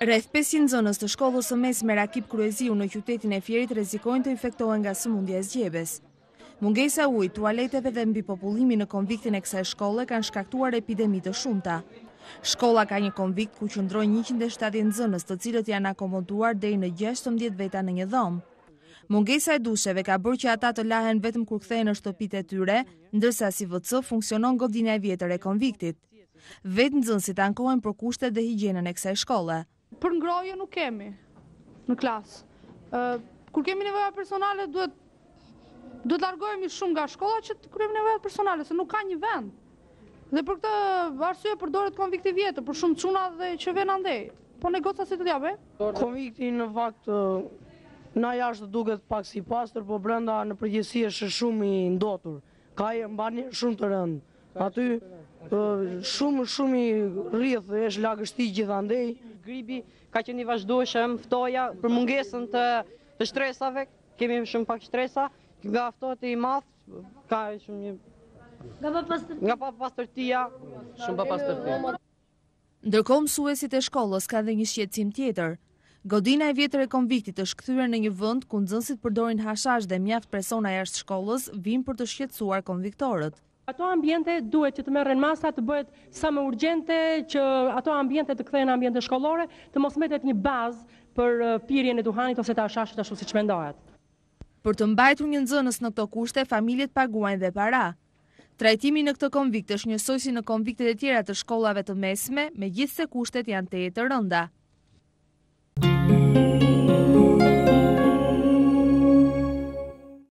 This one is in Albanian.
Rreth 500 nxënës të shkollës së mesme Rakip Kryeziu në qytetin e Fierit rrezikojnë të infektohen nga sëmundja e zgjebes. Mungesa ujit, tualeteve dhe mbi popullimi në konviktin e kësaj shkolle kanë shkaktuar epidemi të shumta. Shkolla ka një konvikt ku qëndrojnë 170 nxënës, të cilët janë akomoduar deri në 16 veta në një dhomë. Mungesa e dusheve ka bërë që ata të lahen vetëm kur kthehen në shtëpitë e tyre, ndërsa si VC funksionon godina e vjetër e konviktit. Vetë nxënësit ankohen për kushtet dhe higjienën e kësaj shkolle. Për ngrohje nuk kemi në klasë. Kur kemi nevoja personale duhet largohemi shumë nga shkolla që të kryejmë nevojat personale, se nuk ka një vend. Dhe për këtë arsye përdoret konvikti vjetër, për shumë çuna dhe që vjen andej. Po ne goca si të japë? Konvikti në fakt na jashtë duket pak si pastër, po brenda në përgjithësi është shumë i ndotur. Ka mbani shumë të rëndë. Aty shumë i rrjedh është lagështi gjithandej. Gripi ka qenë i vazhdueshëm, ftoja për mungesën të shtresave, kemi shumë pak shtresa, nga ftohtë i madh, ka shumë nga pa pastërtia, shumë pa pastërti. Ndërkohë mësuesit e shkollës kanë dhe një shqetësim tjetër. Godina e vjetër e konviktit është kthyer në një vend ku nxënësit përdorin hashash dhe mjaft persona jashtë shkollës vinë për të shqetësuar konviktorët. Ato ambiente duhet që të merren masa, të bëhet sa më urgjente që ato ambiente të kthehen ambiente shkollore, të mos mbetet një bazë për pirjen e duhanit ose të hashashit ashtu siç mendohet. Për të mbajtur një nxënës në këto kushte, familjet paguajnë dhe para. Trajtimi në këtë konvikt është njësoj si në konviktet e tjera të shkollave të mesme, megjithse kushtet janë teje të rënda.